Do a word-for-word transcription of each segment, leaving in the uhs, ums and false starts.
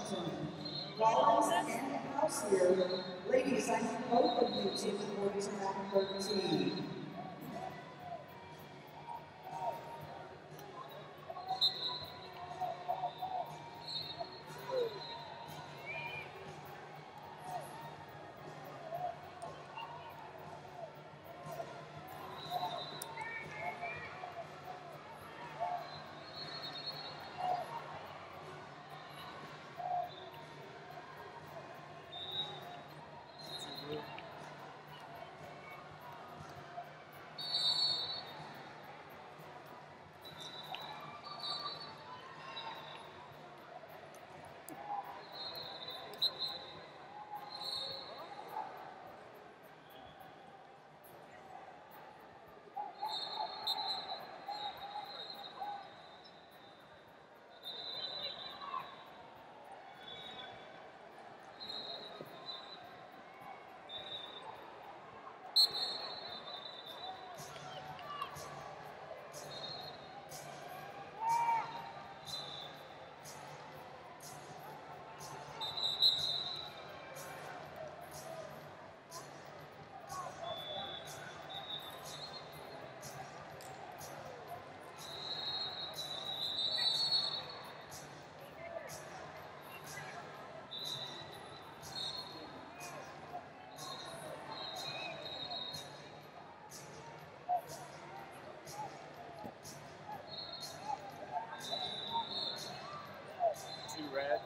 Johnson. Wallace and House here. Ladies, I need both of you to report track thirteen. Red.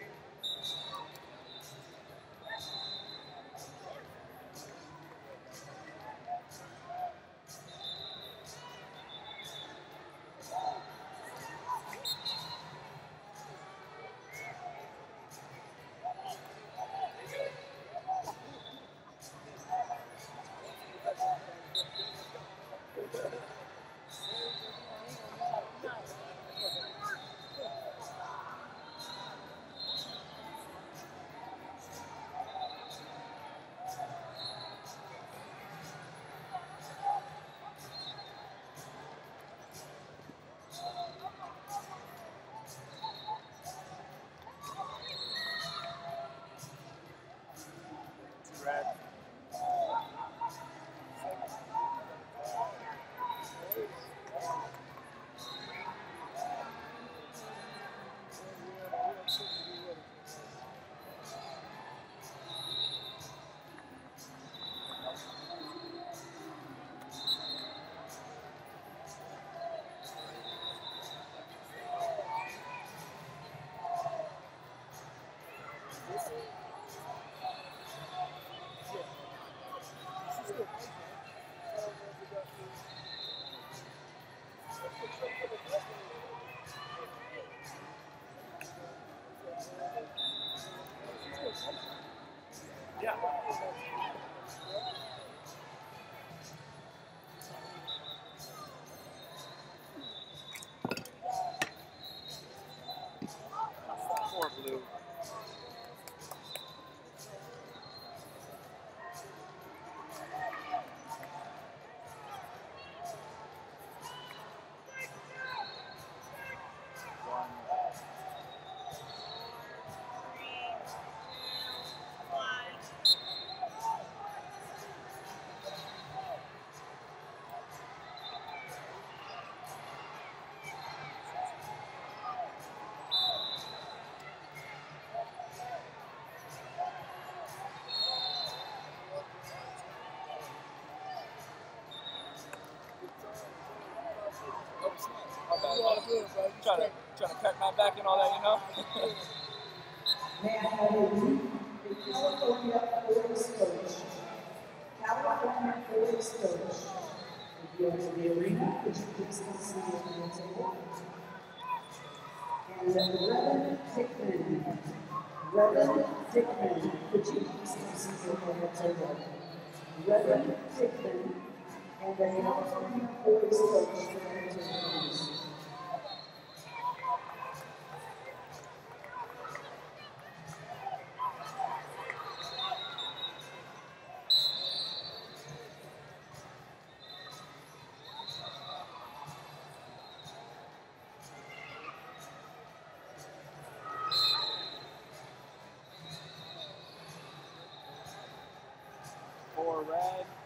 Red. Yeah. Poor blue. Trying to, trying to cut my back and all that, you know? May I have you? The California Boys Coach. California Boys Coach. If you enter the arena, could you please come see the on the table? And Reverend Dickman. Reverend Dickman, could you please come see the on the table? Reverend Dickman and the California Boys Coach for entertainment. red.